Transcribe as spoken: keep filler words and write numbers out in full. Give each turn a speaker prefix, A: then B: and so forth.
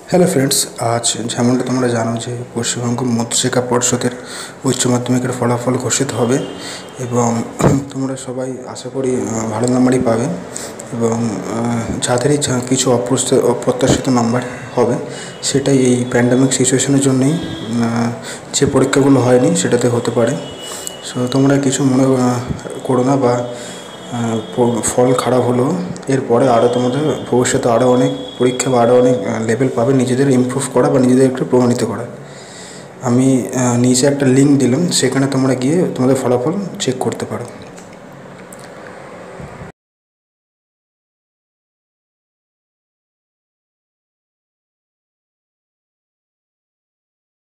A: Hello friends, আজ যেমনটা তোমরা জানো যে পশ্চিমবঙ্গ মধ্যশিক্ষা পর্ষদের উচ্চ মাধ্যমিকের ফলাফল ঘোষিত হবে এবং তোমরা সবাই আশা করি ভালো নাম্বারই পাবে এবং যাদেরই কিছু অপ্রত্যাশিত নাম্বার হবে সেটাই এই প্যান্ডামিক সিচুয়েশনের জন্যেই যে পরীক্ষাগুলো হয়নি সেটাতে হতে পারে। সো তোমরা কিছু মনে করো না বা ফল খারাপ হলেও এরপরে আরও তোমাদের ভবিষ্যতে আরও অনেক পরীক্ষা বা আরও অনেক লেভেল পাবে নিজেদের ইমপ্রুভ করা বা নিজেদের একটু প্রমাণিত করা। আমি নিচে একটা লিঙ্ক দিলাম, সেখানে তোমরা গিয়ে তোমাদের ফলাফল চেক করতে পারো।